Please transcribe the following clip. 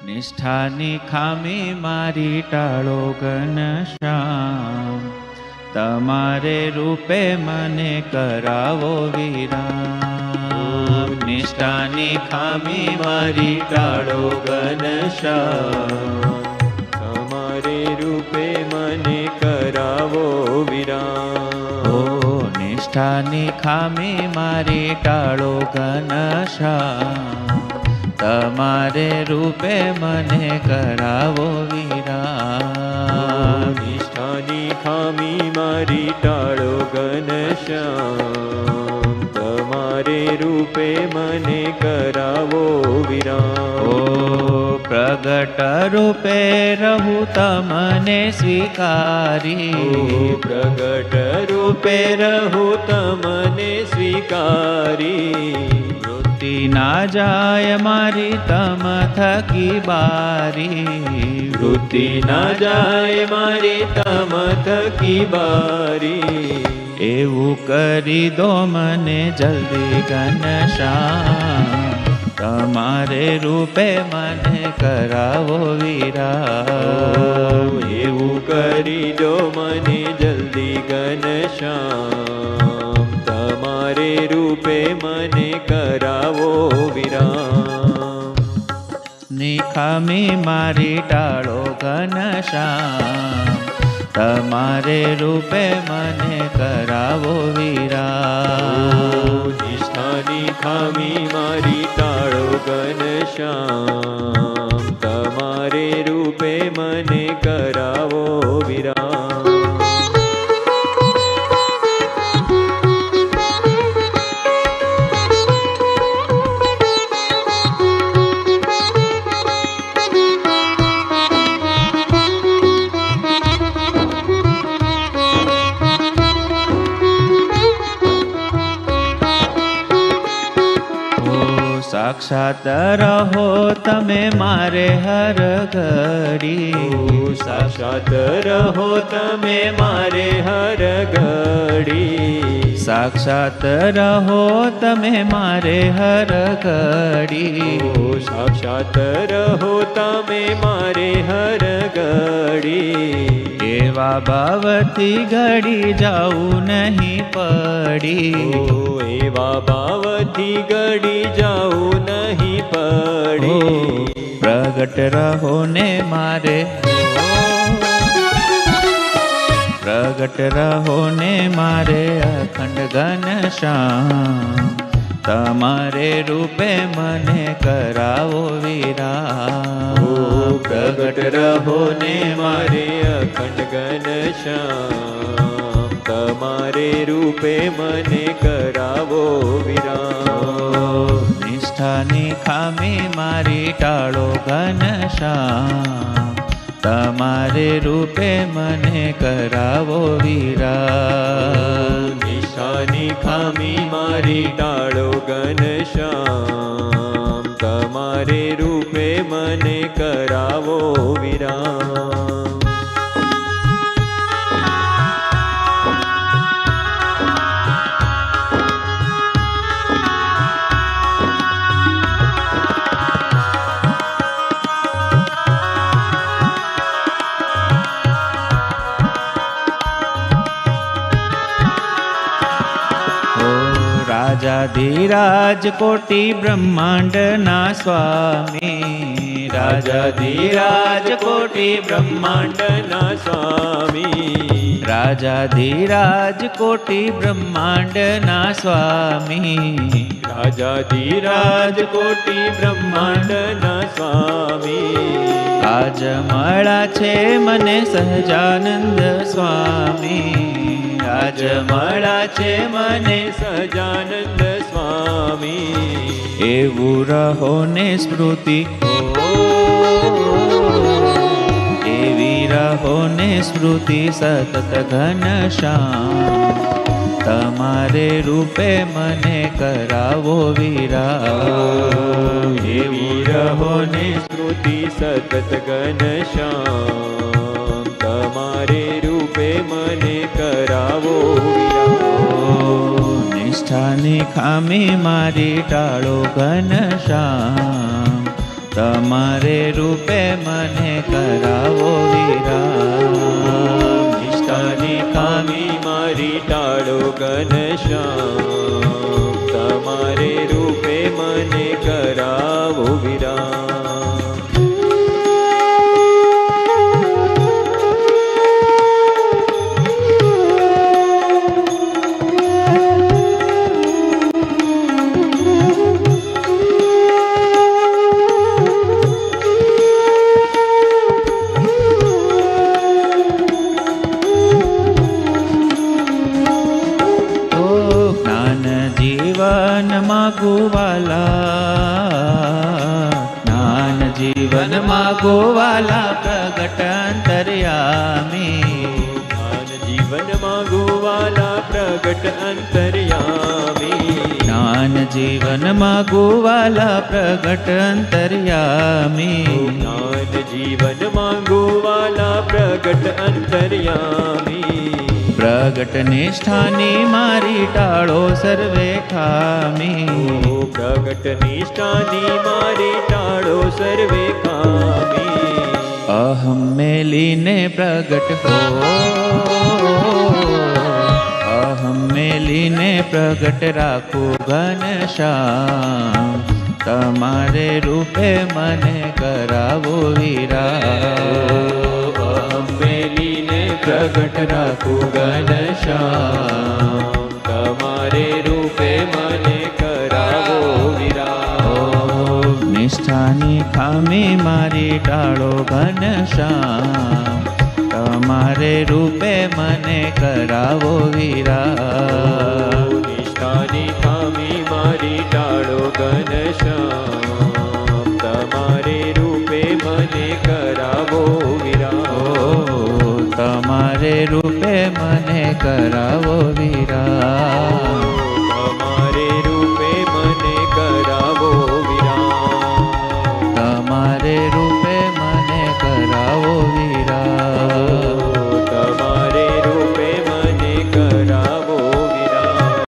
નિષ્ઠાની ખામી મારી ટાળો ઘનશ્યામ, તમારે રૂપે મને કરાવો વિરામ. નિષ્ઠાની ખામી મારી ટાળો ઘનશ્યામ, તમારે રૂપે મને કરાવો વિરામ. નિષ્ઠાની ખામી મારી ટાળો ઘનશ્યામ, તમારે રૂપે મને કરાવો વિરામ. નિષ્ઠાની ખામી મારી ટાળો ઘનશ્યામ, તમારે રૂપે મને કરાવો વિરામ. પ્રગટ રૂપે રહું તમને સ્વીકારી, પ્રગટ રૂપે રહું તમને સ્વીકારી. વૃત્તિ ના જાય મારી તમ થકી બારી, વૃત્તિ ના જાય મારી તમ થકી બારી. એવું કરી દો મને જલ્દી ઘનશ્યામ, તમારે રૂપે મને કરાવો વિરામ. એવું કરી દો મને જલ્દી ઘનશ્યામ, તમારે રૂપે મને કરાવો વિરામ. નિખામી મારી ટાળો ઘનશ્યામ, તમારે રૂપે મને કરાવો વિરામ. નિષ્ઠાની ખામી મારી ટાળો ઘનશ્યામ, તમારે રૂપે મને કરાવો વિરામ. સાક્ષાત રહો તમે મારે હર ઘડી, સાક્ષાત રહો તમે મારે હર ઘડી. સાક્ષાત રહો તમે મારે હર ઘડી, સાક્ષાત રહો તમે મારે હર ઘડી. એવા ભાવથી ઘડી જાઉં નહીં પડી, એવા ભાવથી ઘડી જાઉં નહીં પડી. પ્રગટ રહો ને મારે, પ્રગટ રહો ને મારે અખંડ ઘનશ્યામ, તમારે રૂપે મને કરાવો વિરામ. પ્રગટ રહો ને મારે અખંડ ઘનશ્યામ, તમારે રૂપે મને કરાવો વિરામ. નિષ્ઠાની ખામી મારી ટાળો ઘનશ્યામ, તમારે રૂપે મને કરાવો વિરામ. નિષ્ઠાની ખામી મારી ટાળો ઘનશ્યામ, તમારે રૂપે મને કરાવો વિરામ. રાજાધિરાજ કોટી બ્રહ્માંડના સ્વામી, રાજાધિરાજ કોટી બ્રહ્માંડના સ્વામી. રાજાધિરાજ કોટી બ્રહ્માંડના સ્વામી, રાજાધિરાજ કોટી બ્રહ્માંડના સ્વામી. આજ મળ્યા છે મને સહજાનંદ સ્વામી, આજ મળ્યા છે મને સહજાનંદ સ્વામી. એવું રહો ને સ્મૃતિ, એવી રહો ને સ્મૃતિ સતત ઘનશ્યામ, તમારે રૂપે મને કરાવો વિરામ. એવી રહો ને સ્મૃતિ સતત ઘનશ્યામ, તમારે રૂપે મને કરાવો વિરામ. નિષ્ઠાની ખામી મારી ટાળો ઘનશ્યામ, તમારે રૂપે મને કરાવો વિરામ. નિષ્ઠાની ખામી મારી ટાળો ઘનશ્યામ, તમારે રૂપે મને કરાવો વિરામ. જ્ઞાન જીવન માગોવાલા પ્રગટ અંતર્યામી. જ્ઞાન જીવન માગોવાલા પ્રગટ અંતર્યામી. જ્ઞાન જીવન માગોવાલા પ્રગટ અંતર્યામી. જ્ઞાન જીવન માગોવાલા પ્રગટ અંતર્યામી. પ્રગટ નિષ્ઠાની મારી ટાળો સર્વે ખામી. પ્રગટ નિષ્ઠાની મારી ટાળો સર્વે ખામી. અહમ મેલીને પ્રગટ હો, અહમ મેલીને પ્રગટ રાખું ઘનશ્યામ. તમારે રૂપે મને કરાવો વિરામ. અહમ મેલીને પ્રગટ રાખું ઘનશ્યામ, તમારે રૂપે મને કરાવો વિરામ. નિષ્ઠાની ખામી મારી ટાળો ઘનશ્યામ. તમારે રૂપે મને કરાવો વિરામ. નિષ્ઠાની ખામી મારી ટાળો ઘનશ્યામ, તમારે રૂપે મને કરાવો વિરામ. તમારે રૂપે મને કરાવો વિરામ.